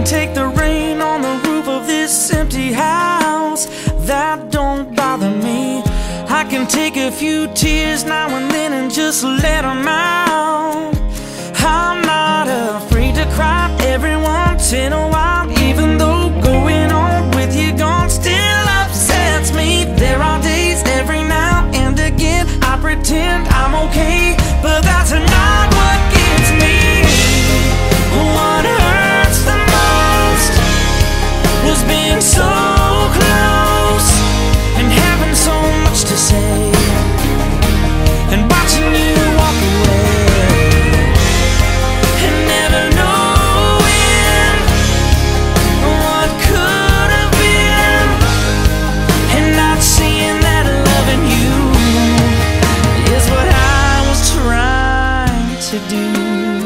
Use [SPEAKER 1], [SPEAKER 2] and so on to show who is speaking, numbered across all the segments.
[SPEAKER 1] can take the rain on the roof of this empty house. That don't bother me. I can take a few tears now and then and just let them out. I'm not afraid to cry every once in a while, even though going on with you gone still upsets me. There are days every now and again I pretend I'm okay, but that's not what gets me. What hurts the most was being so close and having so much to say, and watching you walk away and never knowing what could have been, and not seeing that loving you is what I was trying to do.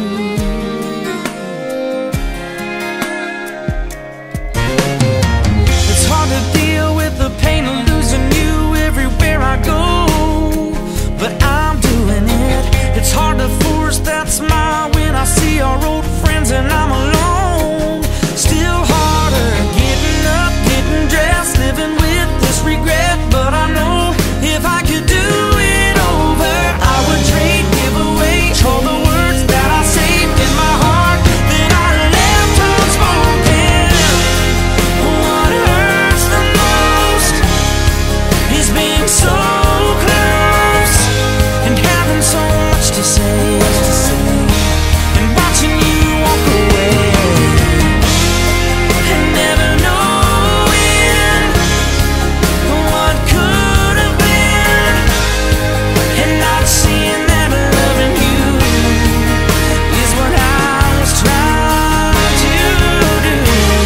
[SPEAKER 1] It's hard to deal with the pain of losing you everywhere I go, but I'm doing it. It's hard to force that smile when I see our old friends and I'm alone. Still harder getting up, getting dressed, living with this regret. But I know if I could do it over, I would trade, give away all the words that I saved in my heart that I left unspoken. What hurts the most is being so close and having so much to say, and watching you walk away and never knowing what could have been, and not seeing that loving you is what I was trying to do.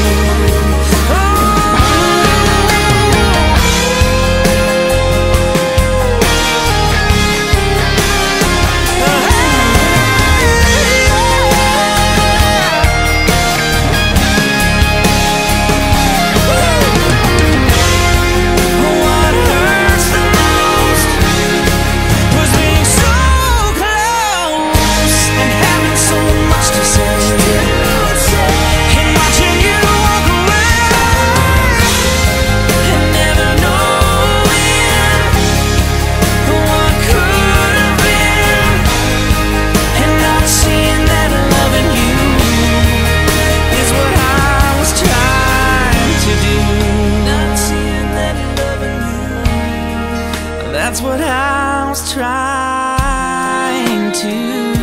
[SPEAKER 1] What hurts the most was being so close and having so much to say, and watching you walk away and never knowing what could have been, and not seeing that loving you is what I was trying to do. Not seeing that loving you, that's what I was trying to do.